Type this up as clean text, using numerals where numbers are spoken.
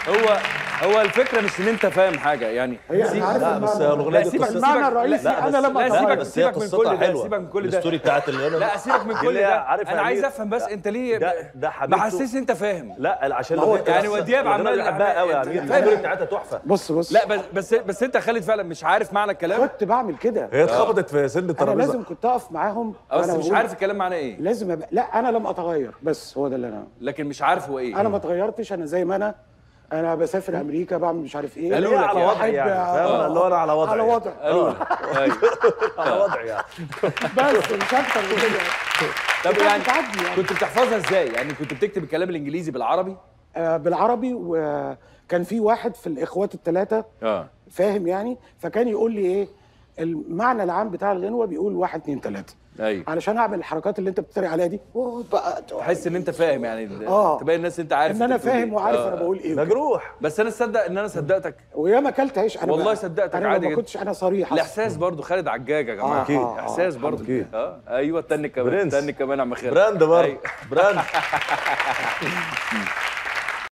هو هو الفكره مش ان انت فاهم حاجه يعني. لا بس الاغنيه دي سيبك المعنى الرئيسي انا لما سيبك من كل ده، سيبك من كل ده، الستوري بتاعت الغنى. لا سيبك من كل ده، انا عايز افهم بس انت ليه ده حبيبته محسسني انت فاهم. لا عشان هو يعني ودياب عمال بحبها قوي يا امير، الستوري بتاعتها تحفه. بص لا بس انت خالد فعلا مش عارف معنى الكلام. كنت بعمل كده، هي اتخبطت في سن الترابيزه. انا لازم كنت اقف معاهم بس مش عارف الكلام معناه ايه. لازم أبقى. لا انا لم اتغير، بس هو ده اللي انا، لكن مش عارف هو ايه. انا ما اتغيرتش، انا زي ما انا بسافر امريكا بعمل مش عارف ايه، قالوا لك على وضعي يعني، فاهم اللي هو انا على وضعي، على وضعي على وضعي يعني. بس مش اكتر من كده. طب يعني كنت بتحفظها ازاي؟ يعني كنت بتكتب الكلام الانجليزي بالعربي؟ بالعربي، وكان في واحد في الاخوات الثلاثه فاهم يعني، فكان يقول لي ايه المعنى العام بتاع الغنوه، بيقول 1 2 3. ايوه، علشان اعمل الحركات اللي انت بتتريق عليها دي بقى تحس ان انت فاهم يعني. تبين الناس انت عارف ان انا فاهم وعارف انا بقول ايه. ده جروح. بس انا صدق ان انا صدقتك، وياما اكلت عيش انا والله صدقتك انا عادي ما كنتش انا صريح. الاحساس برضو خالد عجاج يا جماعه. اكيد احساس برضو. ايوه، تاني كمان، تاني كمان يا عم خالد. براند برضه، براند.